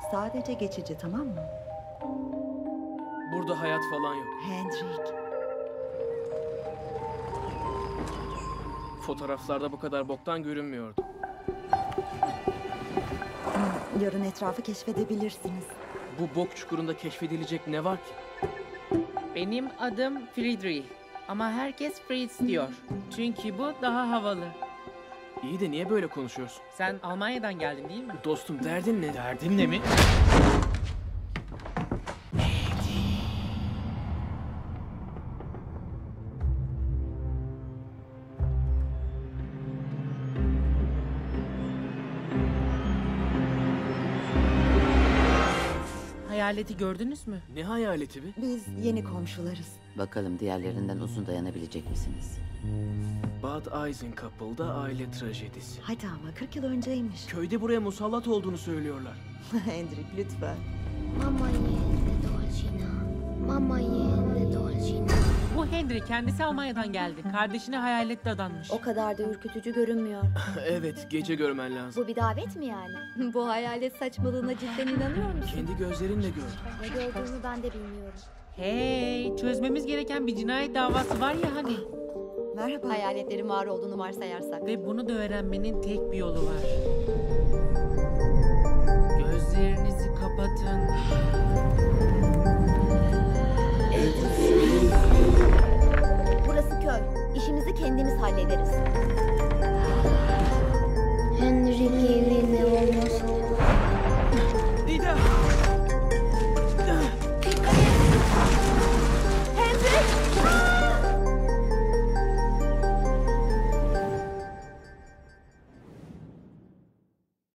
sadece geçici, tamam mı? Burada hayat falan yok. Hendrik. Fotoğraflarda bu kadar boktan görünmüyordu. Yarın etrafı keşfedebilirsiniz. Bu bok çukurunda keşfedilecek ne var ki? Benim adım Friedrich. Ama herkes Fritz diyor. Çünkü bu daha havalı. İyi de niye böyle konuşuyorsun? Sen Almanya'dan geldin değil mi? Dostum derdin ne? Derdin ne mi? Hayaleti gördünüz mü? Ne hayaleti be? Biz yeni komşularız. Bakalım diğerlerinden uzun dayanabilecek misiniz? Bad Eisenkappel'da aile trajedisi. Hadi ama 40 yıl önceymiş. Köyde buraya musallat olduğunu söylüyorlar. Hendrik lütfen. Mamma niente dolcina. Mamma niente dolcina. Bu Henry kendisi Almanya'dan geldi. Kardeşine hayaletle adanmış. O kadar da ürkütücü görünmüyor. Evet, gece görmen lazım. Bu bir davet mi yani? Bu hayalet saçmalığına cidden inanıyor musun? Kendi gözlerinle gör. Ne gördüğümü ben de bilmiyorum. Hey, çözmemiz gereken bir cinayet davası var ya hani. Merhaba. Hayaletlerin var olduğunu varsayarsak. Ve bunu da öğrenmenin tek bir yolu var. Gözlerinizi kapatın. Burası köy. İşimizi kendimiz hallederiz. Henry